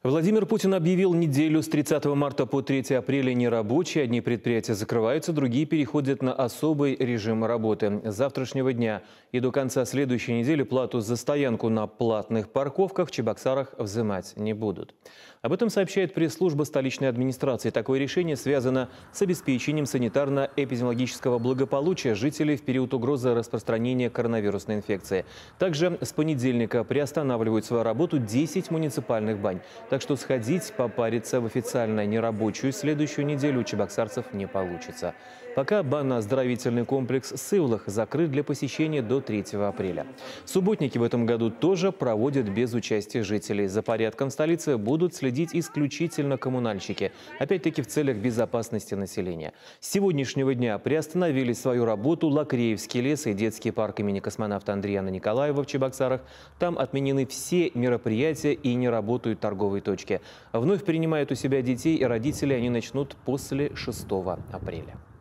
Владимир Путин объявил неделю с 30 марта по 3 апреля нерабочей. Одни предприятия закрываются, другие переходят на особый режим работы. С завтрашнего дня и до конца следующей недели плату за стоянку на платных парковках в Чебоксарах взимать не будут. Об этом сообщает пресс-служба столичной администрации. Такое решение связано с обеспечением санитарно-эпидемиологического благополучия жителей в период угрозы распространения коронавирусной инфекции. Также с понедельника приостанавливают свою работу 10 муниципальных бань. Так что сходить, попариться в официально нерабочую следующую неделю у чебоксарцев не получится. Пока банно-оздоровительный комплекс «Сывлах» закрыт для посещения до 3 апреля. Субботники в этом году тоже проводят без участия жителей. За порядком в столице будут следить исключительно коммунальщики. Опять-таки в целях безопасности населения. С сегодняшнего дня приостановили свою работу Лакреевский лес и детский парк имени космонавта Андрея Николаева в Чебоксарах. Там отменены все мероприятия и не работают торговые точки. Вновь принимают у себя детей и родителей они начнут после 6 апреля.